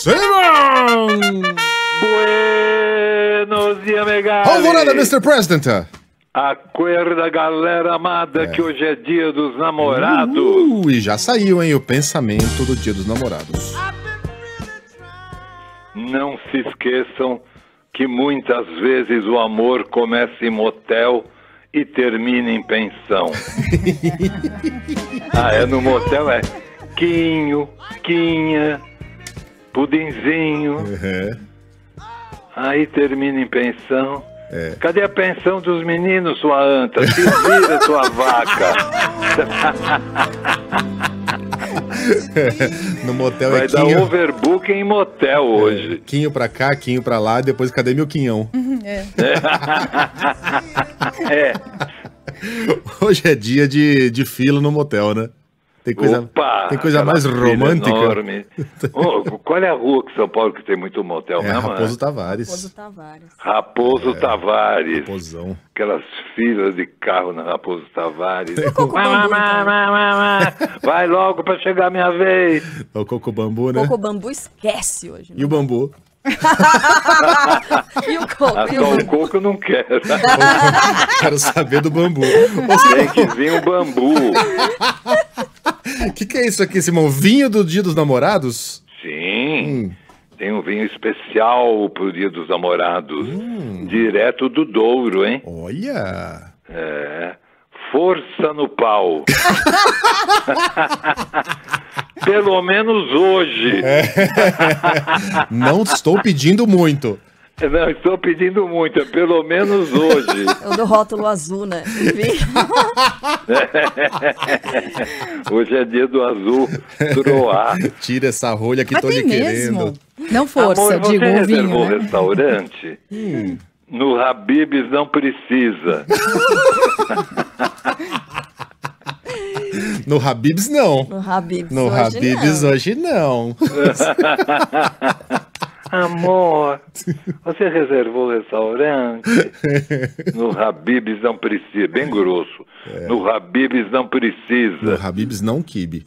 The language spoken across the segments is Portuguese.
Simon! Buenos dias, Megali. Alvorada, Mr. President. Acorda, galera amada, que hoje é dia dos namorados. E já saiu, hein, o pensamento do dia dos namorados. Não se esqueçam que muitas vezes o amor começa em motel e termina em pensão. No motel é quinho, quinha, pudinzinho. Aí termina em pensão. Cadê a pensão dos meninos, sua anta? Se vira, sua vaca. No motel Vai é dar quinho. overbooking em motel hoje. Quinho pra cá, quinho pra lá, depois cadê meu quinhão? Hoje é dia de fila no motel, né? Tem coisa, Opa, tem coisa mais fila romântica. enorme. Qual é a rua que São Paulo que tem muito motel mesmo? Raposo Tavares. Raposo Tavares. Raposão. Aquelas filas de carro na Raposo Tavares. Vai logo pra chegar a minha vez. O coco bambu, né? Coco bambu esquece hoje. E o bambu? E o coco? Só o coco eu não quero. Quero saber do bambu. Tem que vir um bambu. O que é isso aqui, Simão? Vinho do Dia dos Namorados? Sim. Tem um vinho especial pro Dia dos Namorados. Direto do Douro, hein? Olha! Força no pau. Pelo menos hoje. Não estou pedindo muito. Não, estou pedindo muito, pelo menos hoje. É o do rótulo azul, né? Hoje é dia do azul troar. Tira essa rolha que Mas tô lhe tem querendo. mesmo? Não força, Amor, você digo o reservou vinho, né? restaurante? No Habib's não precisa. No Habib's, não. No Habib's, No hoje Habib's, não. hoje não. Amor, você reservou restaurante? No Habib's não precisa, bem grosso. No Habib's não precisa. No Habib's, não quibe.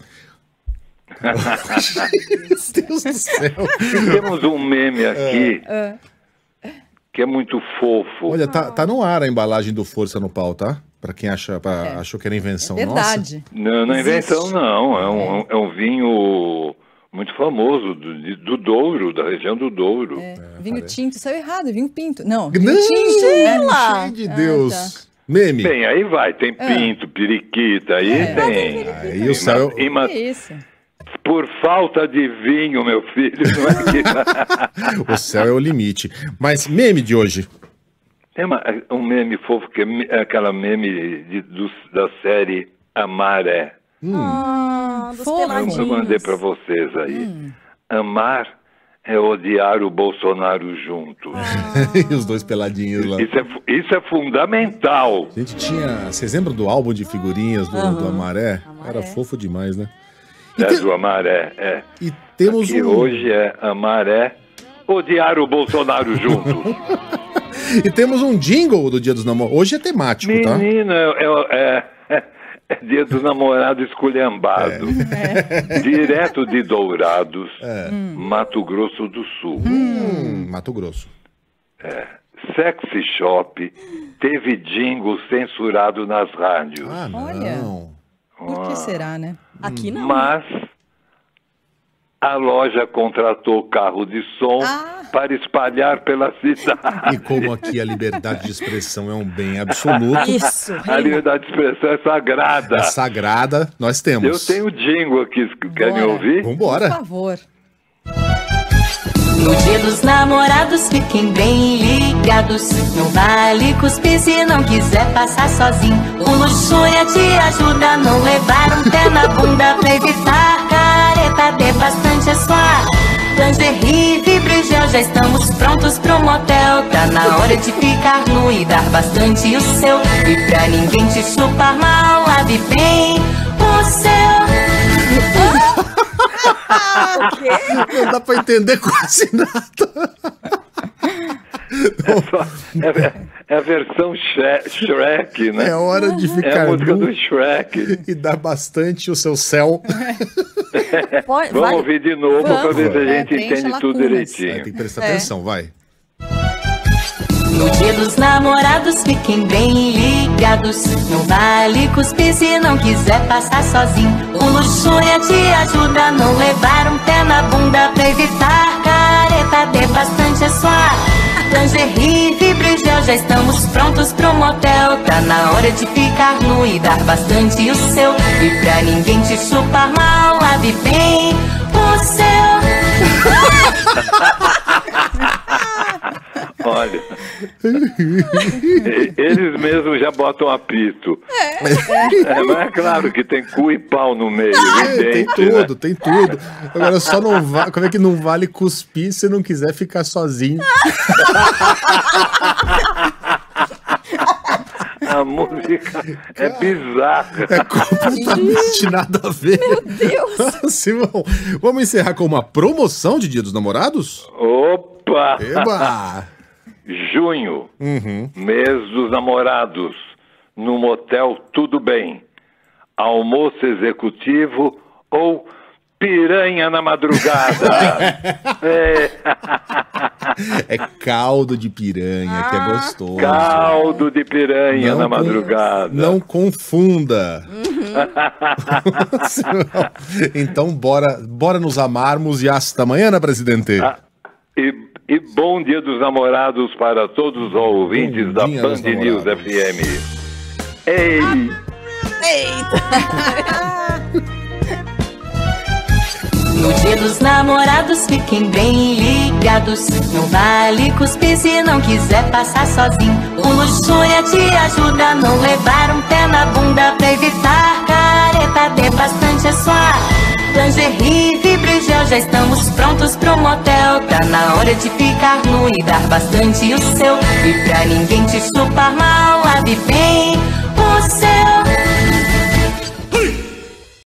Deus do céu. Temos um meme aqui que é muito fofo. Olha, tá no ar a embalagem do Força no Pau, tá? Pra quem achou que era invenção Verdade. Não é invenção, não. É um vinho muito famoso do Douro, da região do Douro. Vinho tinto, saiu errado, vinho pinto. Não, Nossa. vinho tinto. Cheio de Deus. Meme. Bem, aí vai, tem pinto, periquita, aí tem. Aí o céu... Que isso? Por falta de vinho, meu filho, não é que... O céu é o limite. Mas meme de hoje. Tem um meme fofo, que é aquela meme da série Amar é. Dos Fofo. peladinhos. Eu mandei pra vocês aí. Amar é odiar o Bolsonaro junto. E os dois peladinhos lá. Isso é fundamental. A gente tinha... Vocês lembram do álbum de figurinhas do Amaré? Era fofo demais, né? Do Amar é. E temos Que hoje é Amar é odiar o Bolsonaro junto. E temos um jingle do Dia dos Namorados. Hoje é temático, tá? Menino, é dia do namorado esculhambado. Direto de Dourados, Mato Grosso do Sul. Mato Grosso. Sexy Shop teve jingle censurado nas rádios. Ah, não. Olha. Por que será, né? Aqui não. Mas a loja contratou carro de som para espalhar pela cidade. E como aqui a liberdade de expressão é um bem absoluto, Isso. A liberdade de expressão é sagrada. é sagrada, nós Eu temos. tenho jingle aqui, quer me Bora. ouvir? Por Vambora. favor. No dia dos namorados, fiquem bem ligados. Não vale cuspir se não quiser passar sozinho. O Luxúria te ajuda a não levar um pé na bunda. Pra evitar careta, dê bastante suar. Lingerie, Vibrigel, já estamos prontos pro motel. Tá na hora de ficar nu e dar bastante o seu. E pra ninguém te chupar mal, lave bem o seu. Não dá pra entender quase nada. É a versão Shrek, né? É hora de É ficar a música nu do Shrek. e dar bastante o seu céu. Vamos ouvir de novo para ver se a gente preenche entende tudo lacunas. direitinho. Tem que prestar atenção, vai. No dia dos namorados, fiquem bem ligados. Não vale cuspir se não quiser passar sozinho. O Luxúria te ajuda a não levar um pé na bunda. Pra evitar careta, dê bastante suar. Lingerie, Fibregel, já estamos prontos pro motel. Tá na hora de ficar nu e dar bastante o seu. E pra ninguém te chupar mal, lave bem o seu. Olha, eles mesmos já botam apito. Mas é claro que tem cu e pau no meio, Tem evidente, tudo, tem tudo. Agora só não vale. Como é que não vale cuspir se não quiser ficar sozinho? A música é bizarra. É completamente nada a ver. Meu Deus. Simão, vamos encerrar com uma promoção de Dia dos Namorados? Opa! Eba! Junho, mês dos namorados, no motel Tudo Bem, almoço executivo ou piranha na madrugada. É caldo de piranha, que é gostoso. Caldo de piranha na madrugada. Não confunda. Então, bora nos amarmos e hasta amanhã, né, presidente? E bom dia dos namorados para todos os ouvintes Bom da dia Band dos News namorados. FM. Ei! No dia dos namorados, fiquem bem ligados. Não vale cuspir se não quiser passar sozinho. O Luxúria te ajuda a não levar um pé na bunda. Pra evitar careta, dê bastante suar. Lingerie, Fibregel, já estamos prontos pro motel. Tá na hora de ficar nu e dar bastante o seu. E pra ninguém te chupar mais,